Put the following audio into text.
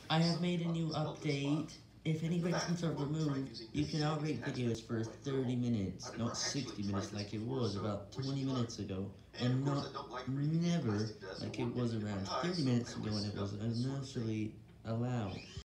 I have made a new update. If any ratings are removed, you can now rate videos for 30 minutes, not 60 minutes like it was about 20 minutes ago, and not never like it was around 30 minutes ago when it was initially allowed.